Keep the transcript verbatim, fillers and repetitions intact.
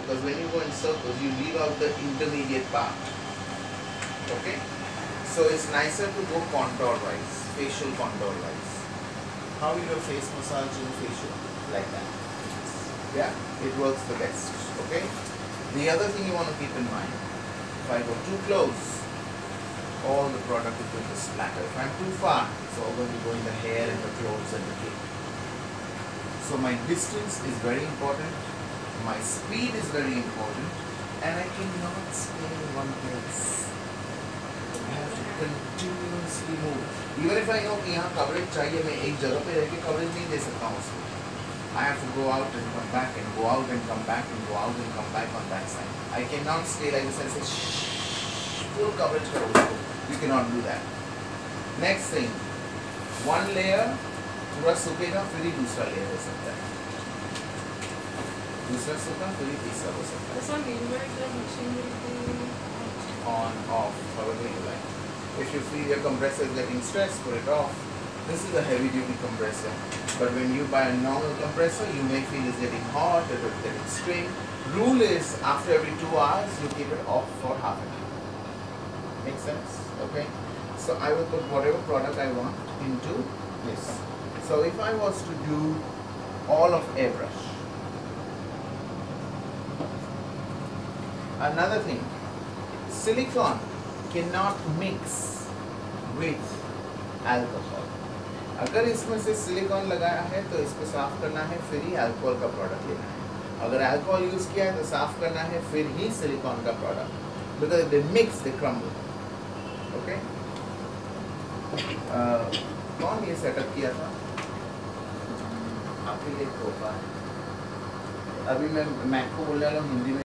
because when you go in circles, you leave out the intermediate part. Okay? So it's nicer to go contour wise, facial contour wise. How you do face massage and facial? Like that. Yeah? It works the best. Okay? The other thing you want to keep in mind, if I go too close, all the product is going to splatter. If I'm too far, it's all going to go in the hair and the clothes and the cake. So my distance is very important, my speed is very important, and I cannot stay in one place. I have to continuously move. Even if I know कि यहाँ coverage चाहिए, मैं एक जगह पे रह के coverage नहीं दे सकता हूँ उसको. I have to go out and come back and go out and come back and go out and come back on that side. I cannot stay like this and say shh, full coverage करो उसको. You cannot do that. Next thing, one layer पूरा सूखेगा फिर ही दूसरा layer हो सकता है, दूसरा सूखा फिर ही तीसरा हो सकता है. On, off, however you like. If you feel your compressor is getting stressed, put it off. This is a heavy duty compressor, but when you buy a normal compressor, you may feel it's getting hot, it is getting strained. Rule is after every two hours you keep it off for half an hour. Make sense? Okay. So I will put whatever product I want into this. So if I was to do all of airbrush, another thing, silicone cannot mix with alcohol. अगर इसमें से silicon लगाया है तो इसको साफ करना है, फिर ही अल्कोहल का प्रोडक्ट लेना है. अगर अल्कोहल यूज किया है तो साफ करना है, फिर ही सिलिकॉन का product. Because they mix, they crumble. Okay? uh, कौन ये सेटअप किया था? आपके लिए तोहफा है. अभी मैं मैक को बोलने वाला हूँ हिंदी में.